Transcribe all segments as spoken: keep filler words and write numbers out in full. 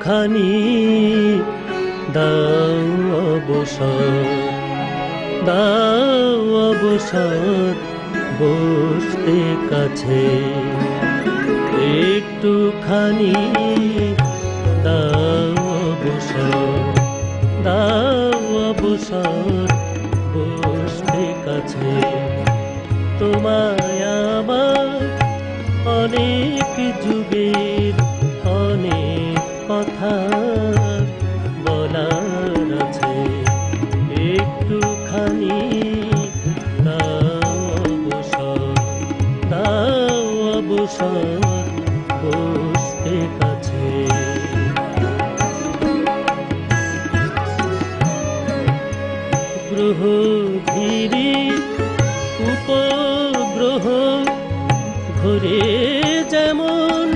একটুখানি দাও অবসর, দাও অবসর বসতে কাছে, একটুখানি দাও অবসর, দাও অবসর বসতে কাছে। তোমায় আমার অনেক যুগের অনেক কথা বলার আছে, একটুখানি দাও অবসর, দাও অবসর বসতে কাছে। গ্রহ ঘিরে উপগ্রহ ঘুরে যেমন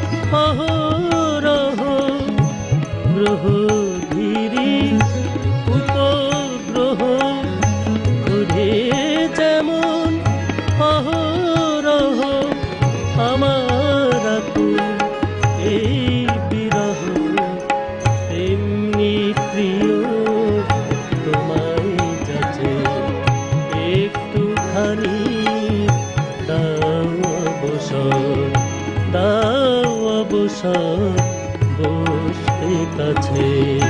অহরহ, গ্রহ ঘিরে উপগ্রহ ঘুরে যেমন অহরহ, আমার আকুল এই বিরহ তেমনি প্রিয় তোমায় যাচ্ছে, একটুখানি দাও অবসর, দাও অবসর বসতে কাছে।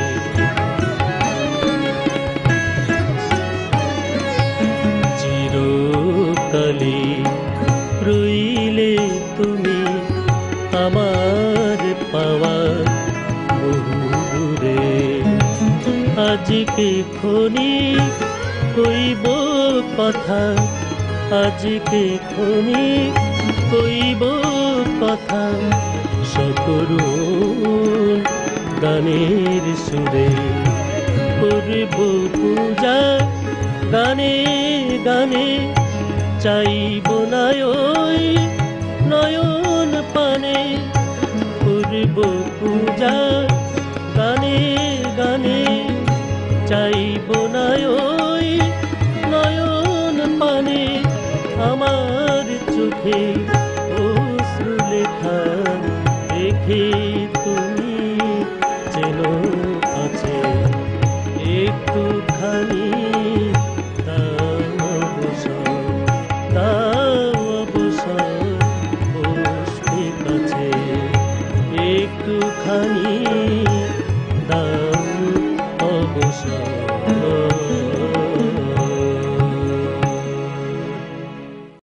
চিরকালে রইলে তুমি আমার পাওয়ার বহু দূরে, আজকে খনি কইব কথা, আজকে খনি কইব কথা, সকরুণ গানের সুরে করব পূজা গানে গানে, চাইব না ওই নয়ন পানে, করব পূজা